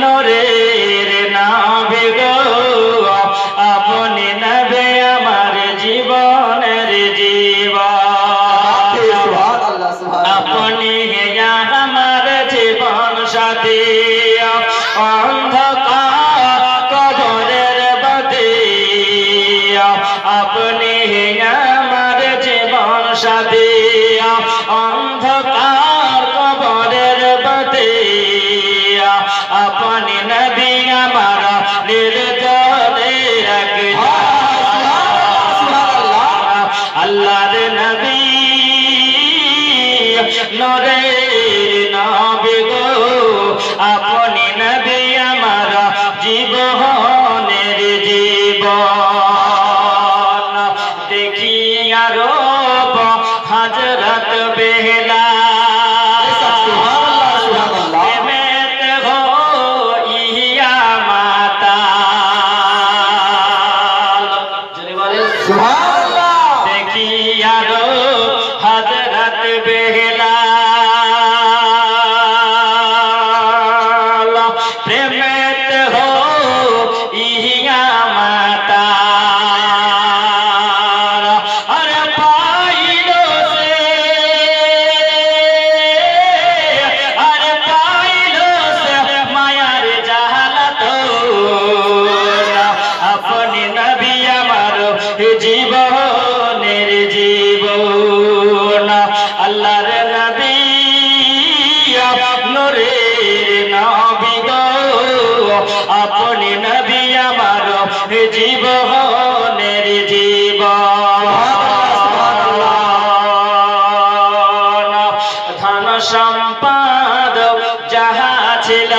নূরের নবী গো আপনি নবী আমার জীবনের জীবন আপনি আমার জীবন সাথী অন্ধকার কবরের বাতি আপনি আমার জীবন সাথী অন্ধকার কবরের বাতি আপনি নবী আমার নির্জনে রাখে আল্লাহর নবী নূরের নবী গো আপনি নবী আমার জীবনের জীবন দেখি আরো হযরত বেলা দেখি আরো হযরত বেলা প্রেমেত হো ইয়া মাতা আরে পাইলো সে মায়ার জাহালাত আপনি নবী আমার জীবনের জীবন আল্লাহর নবী নূরের নবী গো আপনি নবী আমার জীবনের জীবন ধন সম্পদ যাহা ছিল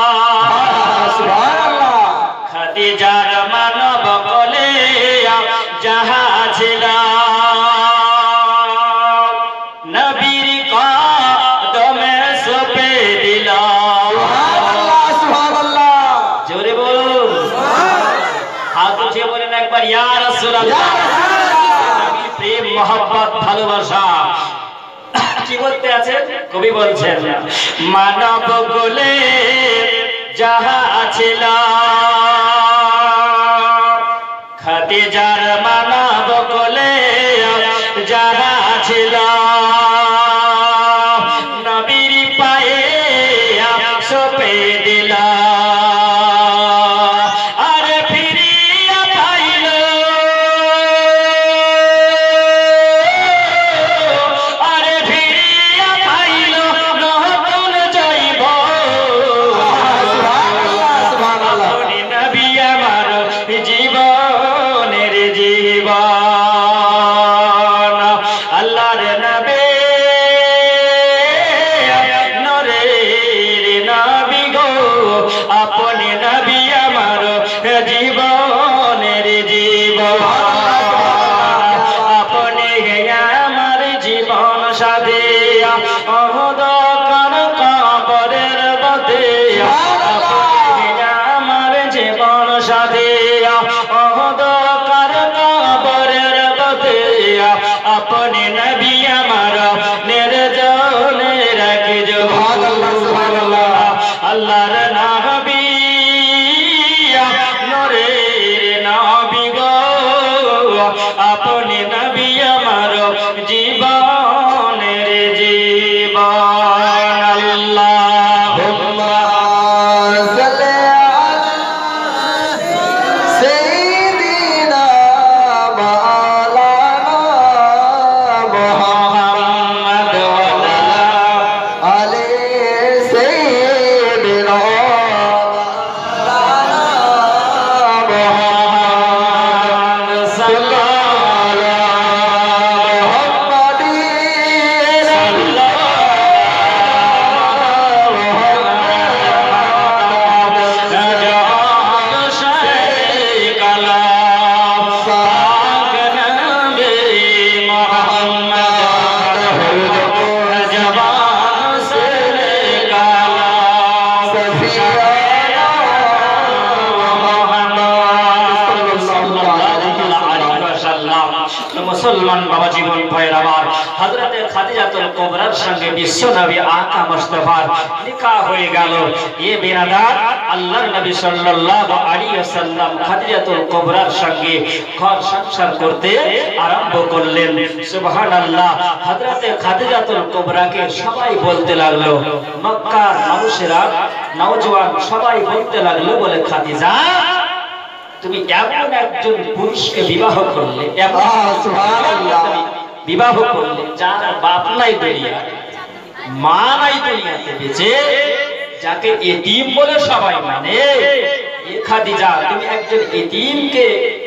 খাদিজার মানব বলে যাহা ছিল নবীর কদমে সঁপে দিল জোরে বলুন হাত উঠিয়ে বলেন একবার ইয়া রাসূলুল্লাহ নবীর প্রেম মহব্বত ভালোবাসা কি বলতে আছে কবি বলছেন মানব বলে যাহা ছিল খাদিজার মানব বলে যাহা ছিল নবীর পায়ে সঁপে দিল আরে ফিরিয়া পাইল আরে ফিরিয়া পাইল নতুন জৈব আপনি নবী আমার জীবনের জীবন আল্লাহর নবী নূরের নবী গো আপনি নবী আমার জীবনের জীবন আপনি আমার জীবন সাথী অন্ধকার কবরের বাতি আপনি আমার জীবন সাথী অন্ধকার কবরের বাতি আপনি নবী আমার নির্জনে রাখি আল্লাহর নবী নূরের নবী গো আপনি নবী আমার জীবনের জীবন আল্লাহুম্মা সাল্লি সাইয়্যিদিনা মাওলানা মুহাম্মদ ওয়া আলি সাইয়্যিদিনা মুহাম্মদ মুসলমান বাবা জীবন ভাইয়ের আমার হযরতে খাদিজাতুল কুবরার সঙ্গে বিশ্ব নবী আকা মুস্তাফার নিকাহ হয়ে গেল। এ বিরাদার আল্লাহর নবী সাল্লাল্লাহু আলাইহি ওয়াসাল্লাম খাদিজাতুল কুবরার সঙ্গে ঘর সংসার করতে আরম্ভ করলেন। সুবহানাল্লাহ। হযরতে খাদিজাতুল কুবরাকে সবাই বলতে লাগলো, মক্কার মানুষেরা, নওজোয়ান সবাই বলতে লাগলো, বলে খাদিজা তুমি এমন একজন পুরুষকে বিবাহ করলে, বিবাহ করলে যার বাপ নাই দুনিয়া, মা নাই দুনিয়াতে বেঁচে, যাকে এতিম বলে সবাই মানে, খাদিজা তুমি একজন এতিমকে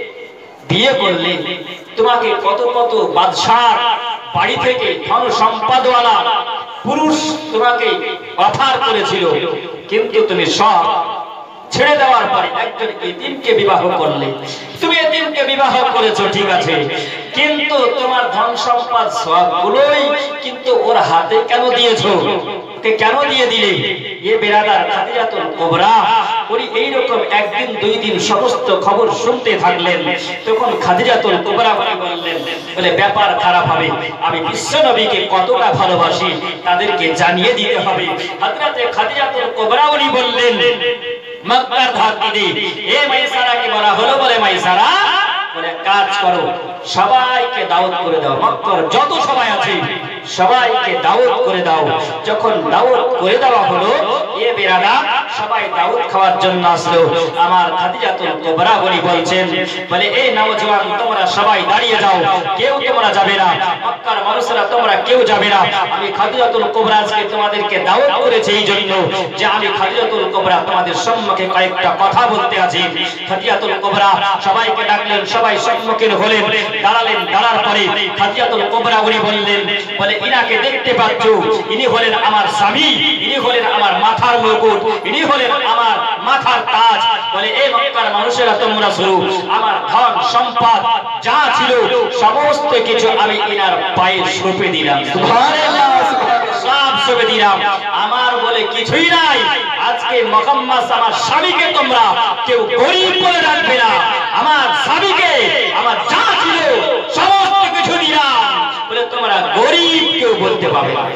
বিয়ে করলে। তোমাকে কত কত বাদশার বাড়ি থেকে ধন সম্পদওয়ালা পুরুষ তোমাকে অফার করেছিল, কিন্তু তুমি সব ছেড়ে দেওয়ার পরে একজন এতিমকে বিবাহ করলে। তুমি এতিমকে বিবাহ করেছো ঠিক আছে, কিন্তু তোমার ধন সম্পদ সবগুলোই কিন্তু ওর হাতে কেন দিয়েছো? কেন দিয়ে দিলে? এ বেরাদার খাদিজাতুল কুবরা উনি এইরকম একদিন দুই দিন সমস্ত খবর শুনতে থাকলেন। তখন খাদিজাতুল কুবরা বললেন, বলে ব্যাপার খারাপ হবে, আমি বিশ্ব নবীকে কতটা ভালোবাসি তাদেরকে জানিয়ে দিতে হবে। হযরতে খাদিজাতুল কুবরা উনি বললেন, মক্কার ধাত্রী এ মাইসারাকে বলা হলো, বলে মাইসারা বলে কাজ করো, সবাইকে দাওয়াত করে দাও, মক্কার যত সবাই আছে সবাইকে দাওয়াত করে দাও। যখন দাওয়াত করে দেওয়া হলো, এ বেরাদা সবাই দাওয়াত খাওয়ার জন্য আসলো। আমার খাদিজাতুল কুবরা বলি বলছেন, বলে এই নওজোয়ান তোমরা সবাই দাঁড়িয়ে যাও, কেউ তোমরা যাবে না, মক্কার মানুষরা তোমরা কেউ যাবে না। আমি খাদিজাতুল কুবরা আজকে তোমাদেরকে দাওয়াত করেছি এই জন্য যে আমি খাদিজাতুল কুবরা তোমাদের সম্মুখে কয়েকটা কথা বলতে আছি। খাদিজাতুল কুবরা সবাইকে ডাকলেন, সবাই সম্মুখীন হলেন, দাঁড়ালেন। দাঁড়ার পরে খাদিজাতুল কুবরা উনি বললেন, বলে ইনাকে দেখতে পাচ্ছ, ইনি হলেন আমার স্বামী, ইনি হলেন আমার মাথার মুকুট, ইনি হলেন আমার মাথার তাজ। বলে এই মক্কার মানুষেরা তোমরা শুনো, আমার ধন সম্পদ যা ছিল সমস্ত কিছু আমি ইনার পায়ে সঁপে দিলাম। সুবহানাল্লাহ, সব সঁপে দিলাম, আমার বলে কিছুই নাই। আজকে মুহাম্মদ আমার স্বামীকে তোমরা কেউ গরিব বলে রাখবে না, আমার স্বামীকে আমার যা ছিল সমস্ত কিছু দিলাম, বলে তোমরা গরিব কেউ বলতে পারবে না।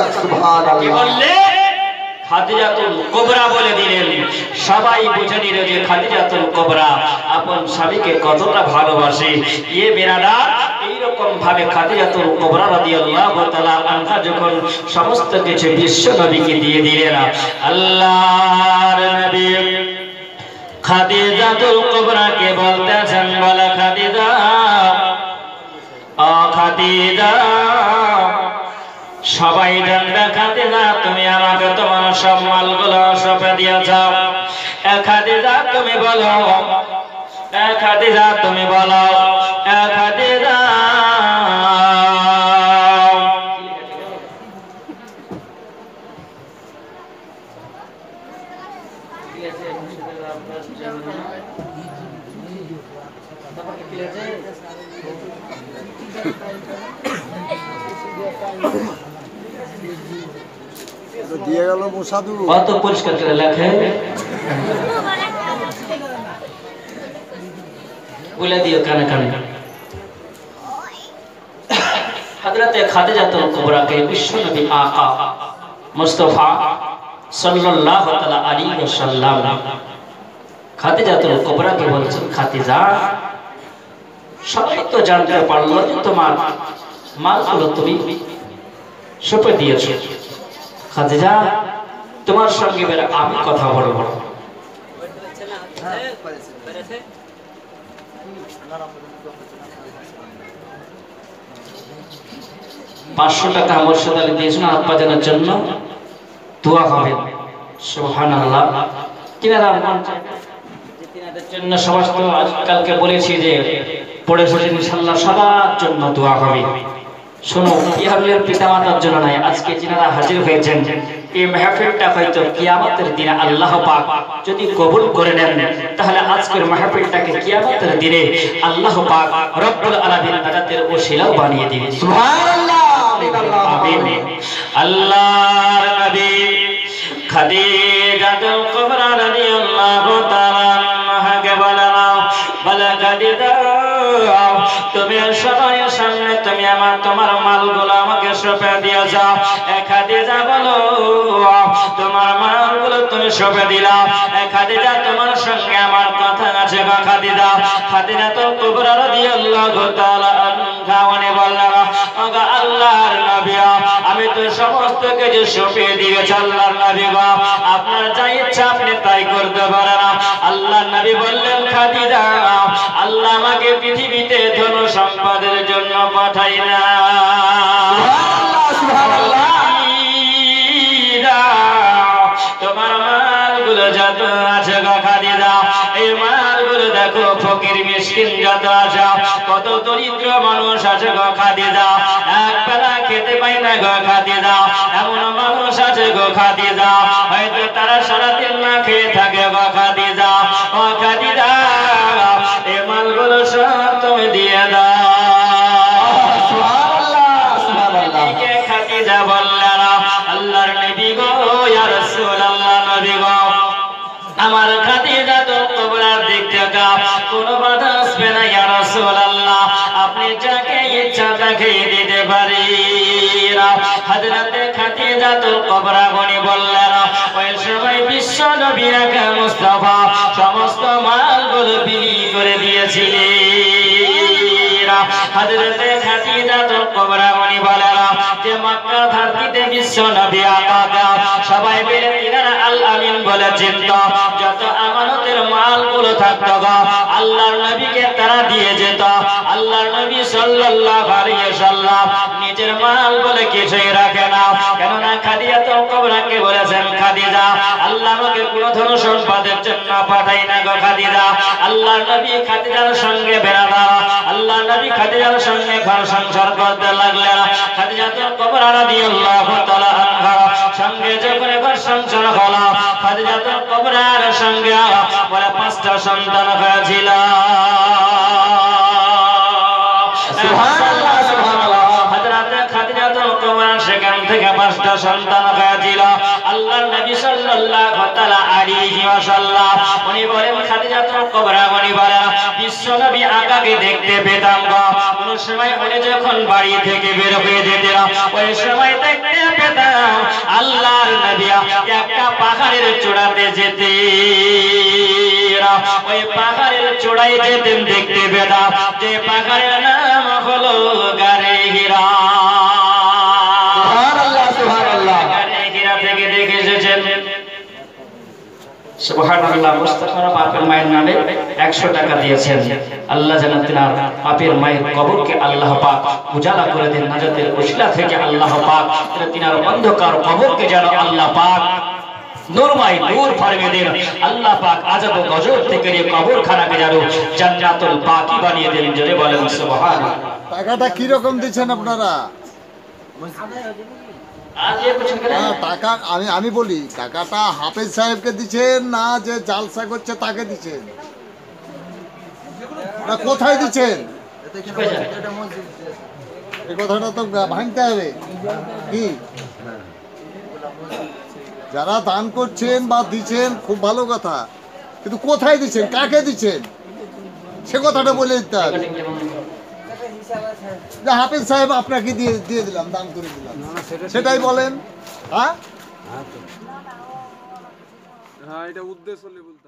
কি বললে? খাদিজাতুল কুবরা বলে দিলেন। সবাই বুঝে নিল যে খাদিজাতুল কুবরা আপন স্বামীকে কতটা ভালোবাসে। এ বেরাদার এইরকম ভাবে খাদিজাতুল কুবরা রাদিয়াল্লাহু তাআলা আনহা যখন সমস্ত কিছু বিশ্ব নবীকে দিয়ে দিলেন, আল্লাহর নবী খাদিজাতুল কুবরাকে বলতেছেন, বলে খাদিজা, ও খাদিজা, সবাই জানবে খাদিজা তুমি আমাকে তোমার সব মালগুলো সঁপে দিয়েছ। খাদিজা তুমি বলো, খাদিজা তুমি বলো, খাদিজা দিয়ে গেল মোসাদু, কত পরিষ্কার করে লেখে, বলে দিও কানে কানে। হযরতে খাদিজাতুল কুবরাকে বিশ্বনবী আকা মুস্তাফা সাল্লাল্লাহু তাআলা আলাইহি ওয়াসাল্লাম খাদিজাতুল কুবরাকে বলছেন, খাদিজা সবাই তো জানতে পারলো যে তোমার মালগুলো তুমি সঁপে দিয়েছো। খাদিজা তোমার সঙ্গে এবার আমি কথা বলবো। 500 টাকা মোর্শেদ আলী দিয়েছেন আব্বা জানার জন্য, দোয়া হবে। সুবহানাল্লাহ। তিনারা তিনাদের জন্য সমস্ত আজকালকে বলেছি যে পড়ে পড়ে ইনশাআল্লাহ সবার জন্য দোয়া হবে। শোনো, ইহাবলের পিতামাতার জন্য নয়, আজকে যিনারা হাজির হয়েছেন এই মাহফিলটা হয়তো কিয়ামতের দিনে আল্লাহ পাক যদি কবুল করে নেন, তাহলে আজকের মাহফিলটাকে কিয়ামতের দিনে আল্লাহ পাক রব্বুল আলামিন তাদের ওসিলা বানিয়ে দিবেন। সুবহানাল্লাহ, আমিন। আল্লাহর নবী খাদিজাতুল কুবরা রাদিয়াল্লাহু তাআলা আনহাকে বলা, বলা খাদিজা তুমি সবাই সামনে তুমি তোমার মালগুলো আমাকে সঁপে দিয়েছ। খাদিজা বলো তোমার মালগুলো তুমি সঁপে দিলাম। খাদিজা তোমার সঙ্গে আমার কথা আছে গো খাদিজা। খাদিজা তো কুবরা রাদিয়াল্লাহু তাআলা আনহা উনি বললেন ওগো আল্লাহর নবী আমি তো সমস্ত কিছু সঁপে দিয়েছি আল্লাহর নবী গো, আপনার যা ইচ্ছা আপনি তাই করতে পারেন। আল্লাহর নবী বললেন খাদিজা আল্লাহ আমাকে পৃথিবীতে ধন সম্পদের জন্য পাঠাই না। সুবহানাল্লাহ। তোমার মালগুলো যত আছে গো খাদিজা এই মালগুলো দেখো ফকির মিসকিন যত আছে কত দরিদ্র মানুষ আছে গো খাদিজা এক বেলা খেতে পায় না গো খাদিজা এমন মানুষ আছে গো খাদিজা হয়তো তারা সারাদিন না খেয়ে থাকে গো খাদিজা। ও খাদিজা এই মালগুলো সব তুমি দিয়ে দাও। খাদিজা বললেন আল্লাহর নবী গো ইয়া রাসূলুল্লাহ নবী গো আমার খাদিজা তো কুবরার দিক থেকে কোনো বাধা আসবে না ইয়া রাসূলুল্লাহ, আপনি যাকে ইচ্ছা তাকে দিতে পারেন। হযরতে খাদিজা তো কুবরা গনি বললেন ওই সময় বিশ্ব নবী আকা মুস্তাফা সমস্ত মালগুলো বিলি করে দিয়েছিলেন। হযরতে খাদিজা তো কুবরা গনি বলেন যে মক্কা ধরতিতে বিশ্ব নবী আকা সবাই মিলে তিনারা আল আমিন বলে চিনত। যত আমানতের মালগুলো থাকতো গো আল্লাহর নবীকে তারা দিয়ে যেত। আল্লাহর নবী সাল্লাল্লাহু আলাইহি ওয়াসাল্লাম নিজের মাল বলে কিছুই রাখে না, কেননা খাদিজা তো কুবরাকে বলেছেন খাদিজা আল্লাহ আমাকে কোনো ধন সম্পদের জন্য পাঠাই না গো খাদিজা। আল্লাহর নবী খাদিজার সঙ্গে বেড়াদার আল্লাহর নবী খাদিজার সঙ্গে ঘর সংসার করতে লাগলেন। খাদিজা তো কুবরা রাদিয়াল্লাহু তাআলা আনহা সঙ্গে যখন ঘর সংসার হলো খাদিজা তো কুবরার সঙ্গে বলে 5টা সন্তান হয়েছিল। সুবহানাল্লাহ সুবহানাল্লাহ। হযরতে খাদিজা তো কুবরা সেখান থেকে 5টা সন্তান হয়েছিল। আল্লাহর নবী সাল্লাল্লাহু তাআলা আলাইহি ওয়াসাল্লাম উনি বলেন খাদিজা তো কুবরা উনি বলেন বিশ্ব নবী আকাকে দেখতে পেতাম গো কোন সময় উনি যখন বাড়ি থেকে বের হয়ে যেতেন ওই সময় দেখতে পেতাম আল্লাহর নবী একটা পাহাড়ের চূড়াতে যেতেন। ওই পাহাড়ের চূড়ায় যেতেন দেখতে পেতাম যে পাহাড়ের নাম হলো গারে হীরা। সুবহানাল্লাহ সুবহানাল্লাহ। গারে হীরা থেকে দেখে এসেছেন। সুবহানাল্লাহ। মুস্তাফা বাপের মায়ের নামে 100 টাকা দিয়েছেন। আল্লাহ যেন তিনার বাপের মায়ের কবরকে আল্লাহ পাক উজালা করে দেন, নাজাতের ওসিলা থেকে আল্লাহ পাক তিনার অন্ধকার কবরকে যেন আল্লাহ পাক নূরময় নূর ফরমে দেন। আল্লাহ পাক আযাব ও গজব থেকে এই কবরখানাকে যেন জান্নাতুল বাকি বানিয়ে দেন। জোরে বলেন সুবহানাল্লাহ। টাকাটা কি রকম দিচ্ছেন আপনারা? টাকা আমি বলি টাকাটা হাফেজ সাহেবকে দিচ্ছেন না যে জালসা করছে তাকে দিচ্ছেন না কোথায় দিচ্ছেন? এই কথাটা তো ভাঙতে হবে কি? যারা দান করছেন বা দিচ্ছেন খুব ভালো কথা, কিন্তু কোথায় দিচ্ছেন, কাকে দিচ্ছেন সে কথাটা বলে দিতে হবে। যে হাফেজ সাহেব আপনাকে দিয়ে দিলাম, দান করে দিলাম, সেটাই বলেন। হ্যাঁ, এটা উদ্দেশ্য